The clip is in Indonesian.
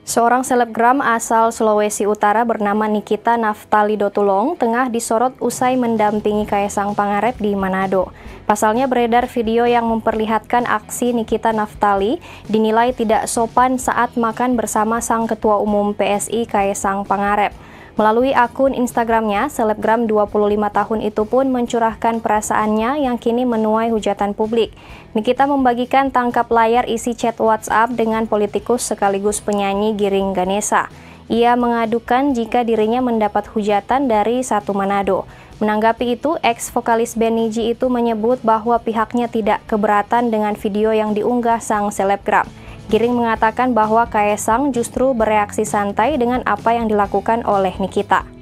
Seorang selebgram asal Sulawesi Utara bernama Nikita Naftali Dotulong tengah disorot usai mendampingi Kaesang Pangarep di Manado. Pasalnya beredar video yang memperlihatkan aksi Nikita Naftali dinilai tidak sopan saat makan bersama sang Ketua Umum PSI Kaesang Pangarep. Melalui akun Instagramnya, selebgram 25 tahun itu pun mencurahkan perasaannya yang kini menuai hujatan publik. Nikita membagikan tangkap layar isi chat WhatsApp dengan politikus sekaligus penyanyi Giring Ganesa. Ia mengadukan jika dirinya mendapat hujatan dari satu Manado. Menanggapi itu, ex-vokalis band Nidji itu menyebut bahwa pihaknya tidak keberatan dengan video yang diunggah sang selebgram. Giring mengatakan bahwa Kaesang justru bereaksi santai dengan apa yang dilakukan oleh Nikita.